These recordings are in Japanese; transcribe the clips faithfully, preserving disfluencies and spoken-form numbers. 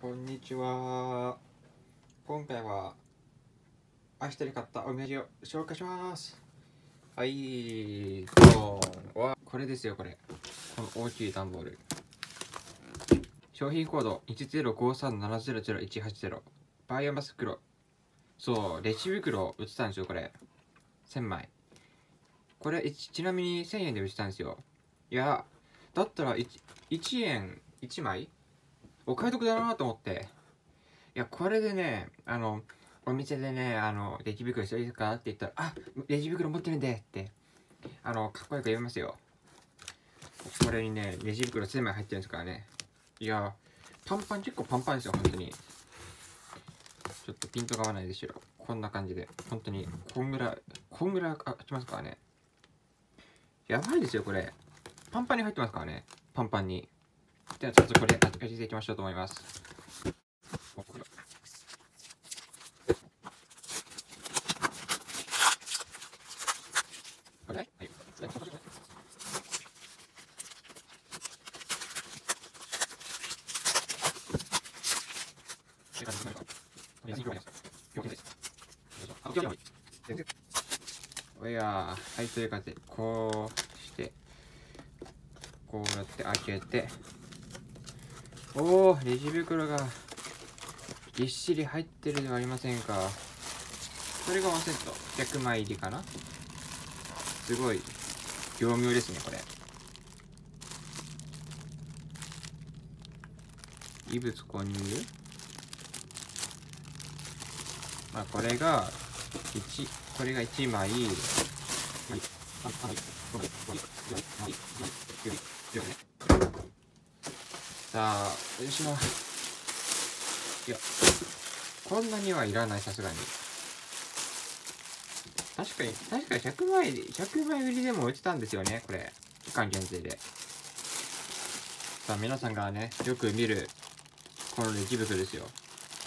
こんにちは。今回は明日に買ったお土産を紹介します。はい、ドーンはこれですよ。これこの大きい段ボール、商品コード いちゼロごさんななゼロゼロいちはちゼロ、バイオマス袋。そう、レジ袋売ってたんですよ。これせんまい。これちなみにせんえんで売ってたんですよ。いやだったら 1, いちえんいちまいお買い得だなと思って、いやこれでね、あのお店でね、あのレジ袋必要ですかって言ったら、あ、レジ袋持ってるんでってあのかっこよく言いますよ。これにね、レジ袋せんまい入ってるんですからね。いやパンパン、結構パンパンですよ。本当にちょっとピントが合わないでしょ。こんな感じで本当にこんぐらいこんぐらい開きますからね。やばいですよこれ。パンパンに入ってますからね。パンパンに。ではちょっとこれ開けていきましょうと思います。これ、はい、おやはい、という感じでこうしてこうやって開けて、おお、レジ袋がぎっしり入ってるではありませんか。これがワンセットひゃくまい入りかな。すごい業務用ですねこれ。異物混入。まあこれがいち、これがいちまい。さあ、よいしょ。いや、こんなにはいらない、さすがに。確かに、確かにひゃくまい、ひゃくまい売りでも売ってたんですよね、これ。期間限定で。さあ、皆さんがね、よく見る、このレジ袋ですよ。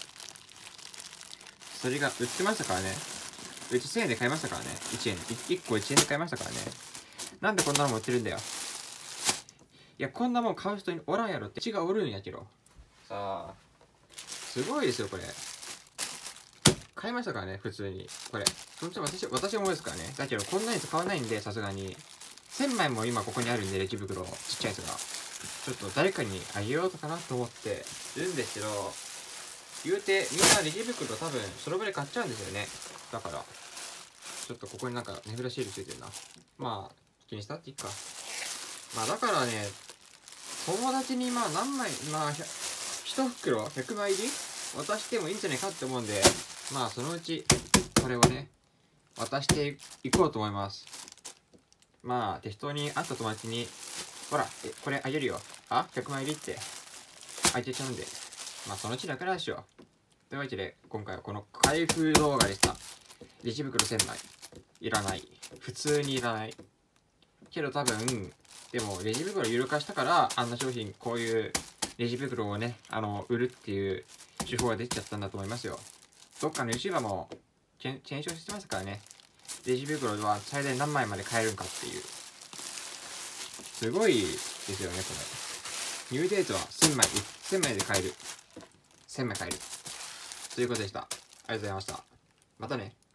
それが売ってましたからね。うちせんえんで買いましたからね。いちえん。いっこいちえんで買いましたからね。なんでこんなのも売ってるんだよ。いや、こんなもん買う人におらんやろって。血がおるんやけど。さあ、すごいですよ、これ。買いましたからね、普通に。これ。本当に私、私もですからね。だけど、こんなに使わないんで、さすがに。せんまいも今ここにあるんで、レジ袋。ちっちゃいやつが。ちょっと誰かにあげようかなと思ってるんですけど、言うて、みんなレジ袋多分、そのぐらい買っちゃうんですよね。だから、ちょっとここになんか、ネブラシールついてるな。まあ、気にしたっていいか。まあ、だからね、友達にまあ何枚、まあ、ひと袋ひゃくまい入り渡してもいいんじゃないかって思うんで、まあそのうちこれをね渡していこうと思います。まあ適当に会った友達に、ほらえこれあげるよ、あひゃくまい入りってあげちゃうんで、まあそのうち楽でしょ。というわけで今回はこの開封動画でした。レジ袋せんまいいらない、普通にいらないけど、多分でもレジ袋有料化したからあんな商品、こういうレジ袋をね、あの売るっていう手法が出ちゃったんだと思いますよ。どっかの YouTuber も検証してましたからね。レジ袋は最大何枚まで買えるんかっていう。すごいですよねこれ。ニューデートはせんまい、せんまいで買える。せんまい買えるということでした。ありがとうございました。またね。